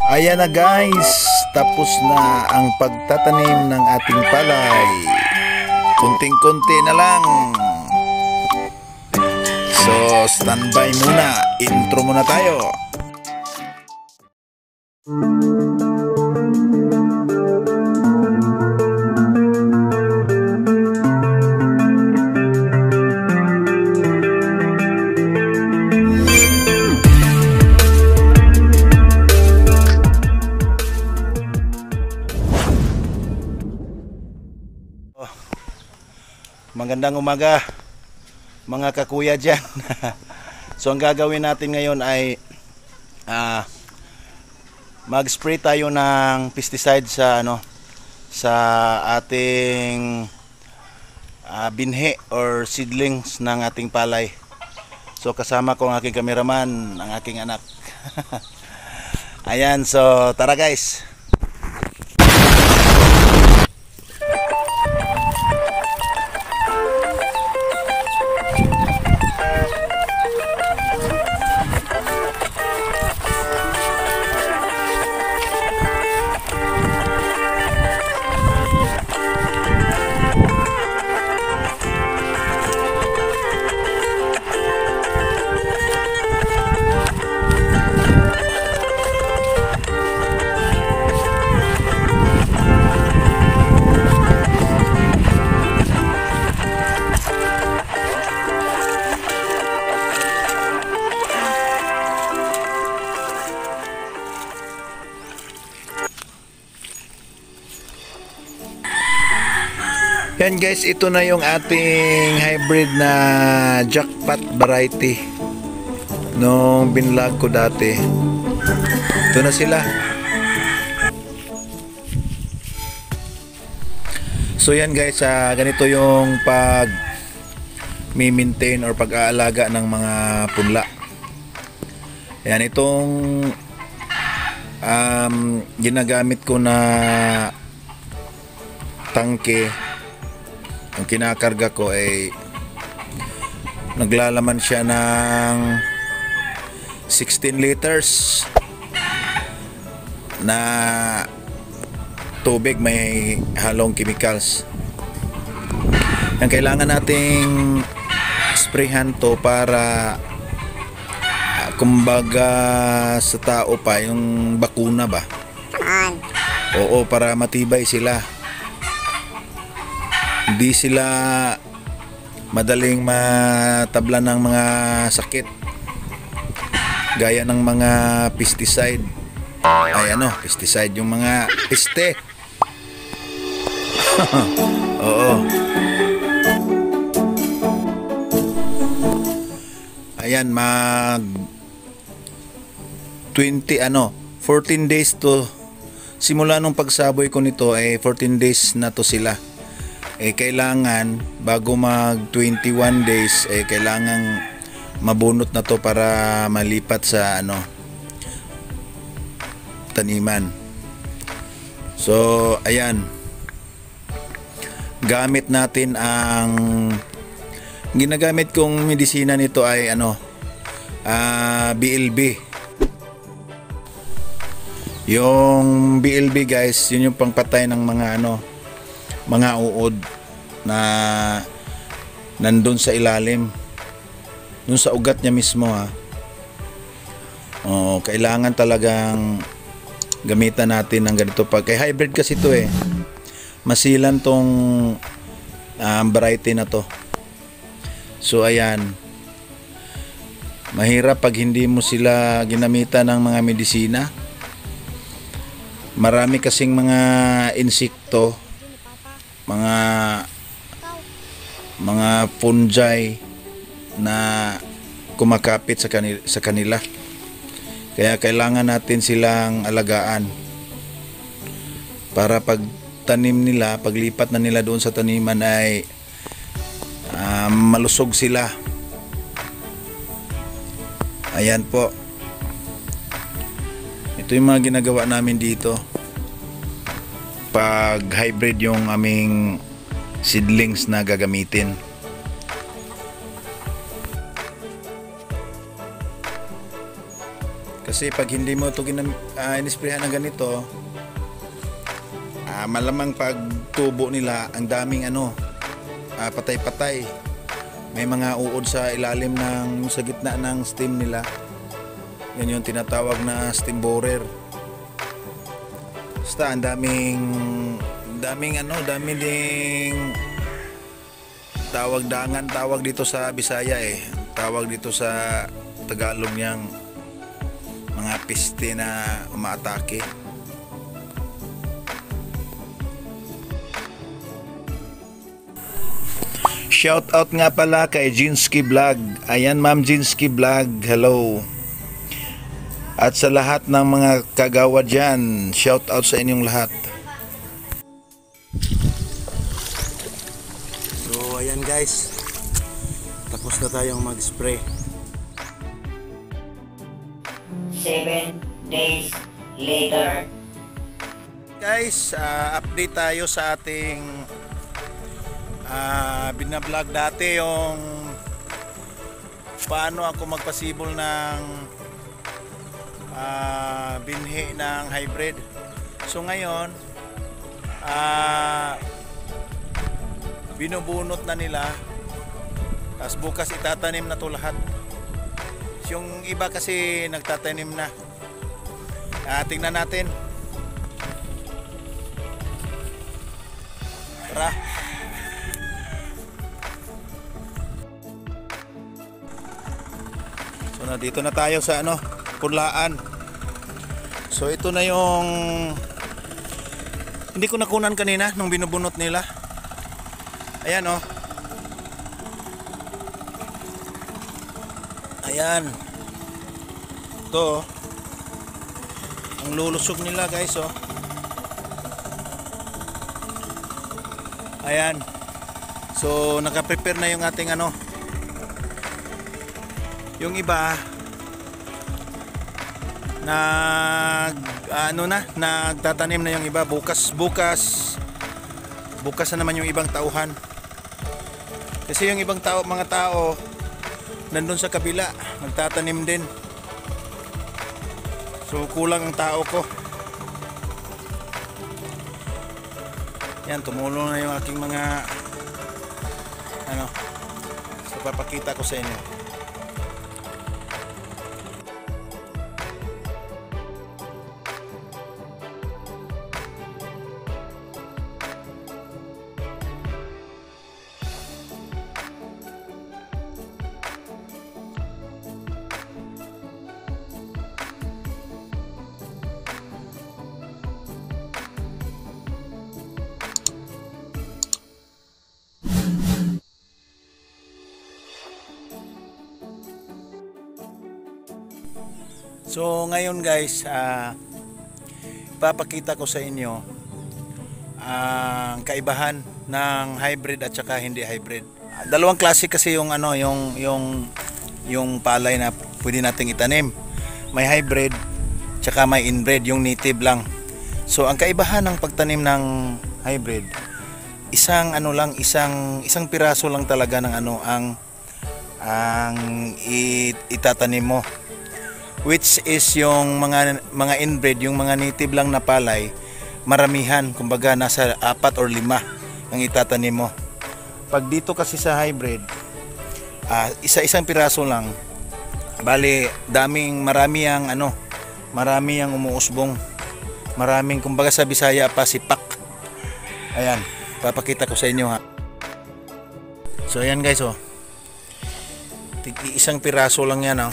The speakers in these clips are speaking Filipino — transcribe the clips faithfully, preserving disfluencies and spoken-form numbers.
Ayan na guys, tapos na ang pagtatanim ng ating palay. Kunting-kunti na lang. So, standby muna. Intro muna tayo. Magandang umaga mga kakuya dyan. So ang gagawin natin ngayon ay uh, mag-spray tayo ng pesticide sa ano sa ating uh, binhi or seedlings ng ating palay. So kasama ko ang aking cameraman, ang aking anak. Ayan, so tara guys. Yan guys, ito na yung ating hybrid na jackpot variety nung binlog ko dati. Ito na sila. So yan guys, uh, ganito yung pag mi-maintain or pag-aalaga ng mga punla. Yan, itong um, ginagamit ko na tangke, ang kinakarga ko ay naglalaman siya ng sixteen liters na tubig, may halong chemicals. Ang kailangan nating sprayhan to para uh, kumbaga sa tao pa yung bakuna ba? Oo, para matibay sila. Hindi sila madaling matabla ng mga sakit gaya ng mga pesticide. Ay ano, pesticide, yung mga peste. Oo. Ayan, mag twenty ano, fourteen days to simula nung pagsaboy ko nito ay fourteen days na to sila. Eh kailangan bago mag twenty-one days eh kailangan mabunot na to para malipat sa ano taniman. So ayan, gamit natin ang ginagamit kong medisina nito ay ano uh, B L B. Yung B L B guys, yun yung pangpatay ng mga ano mga uod na nandun sa ilalim, dun sa ugat niya mismo ha. Oh, kailangan talagang gamitan natin ng ganito pag kay hybrid kasi to eh, masilan tong um, variety na to. So ayan, mahirap pag hindi mo sila ginamitan ng mga medisina. Marami kasing mga insekto, mga mga fungi na kumakapit sa kanila, sa kanila. Kaya kailangan natin silang alagaan para pag tanim nila, paglipat na nila doon sa taniman ay uh, malusog sila. Ayan po, ito yung mga ginagawa namin dito pag hybrid yung aming seedlings na gagamitin. Kasi pag hindi mo ito uh, inisprehan ng ganito, uh, malamang pag tubo nila, ang daming ano, uh, patay-patay. May mga uod sa ilalim ng, sa gitna ng stem nila. Yan yung tinatawag na stem borer. Basta ang daming, daming ano, daming ding tawag dangan, tawag dito sa Bisaya eh. Tawag dito sa Tagalog niyang mga piste na umaatake. Shout out nga pala kay Jinsky Vlog. Ayan, Ma'am Jinsky Vlog, hello. At sa lahat ng mga kagawa dyan, shout out sa inyong lahat. So ayan guys, tapos na tayong mag-spray. Seven days later. Guys, uh, update tayo sa ating uh, binablog dati, yung paano ako magpasibol ng uh, binhi ng hybrid. So ngayon, uh, binubunot na nila, tapos bukas itatanim na to lahat. Yung iba kasi nagtatanim na. Ah, tingnan natin. Tara. So na dito na tayo sa ano, Punlaan. So ito na yung hindi ko nakunan kanina nung binubunot nila. Ayan oh. Ayan. Ito oh. Ang lulusog nila guys oh. Ayan. So naka-prepare na yung ating ano. Yung iba nag ano na, nagtatanim na yung iba. Bukas bukas bukas na naman yung ibang tauhan. Kasi yung ibang tao, mga tao nandun sa kabila, nagtatanim din. So kulang ang tao ko. Yan, tumulong na yung aking mga ano, so papakita ko sa inyo. So ngayon guys, uh, papakita ko sa inyo ang uh, kaibahan ng hybrid at saka hindi hybrid. Dalawang klase kasi yung ano, yung yung yung palay na pwede nating itanim. May hybrid tsaka may inbred, yung native lang. So ang kaibahan ng pagtanim ng hybrid, isang ano lang, isang isang piraso lang talaga ng ano ang ang it, itatanim mo. Which is yung mga mga inbred, yung mga native lang na palay, maramihan, kumbaga nasa apat or lima ang itatanim mo. Pag dito kasi sa hybrid, uh, isa-isang piraso lang. Bali, daming marami ang ano, marami ang umuusbong. Maraming, kumbaga sa Bisaya pa, sipak. Ayan, papakita ko sa inyo ha. So ayan guys oh. Isang piraso lang yan oh.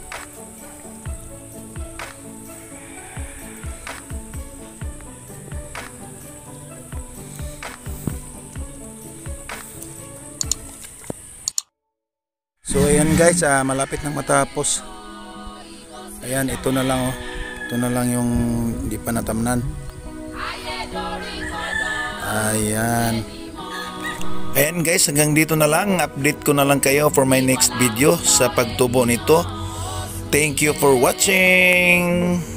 So ayan guys, uh, malapit nang matapos. Ayan, ito na lang oh. Ito na lang yung hindi pa natamnan. Ayan. Ayan guys, hanggang dito na lang. Update ko na lang kayo for my next video sa pagtubo nito. Thank you for watching.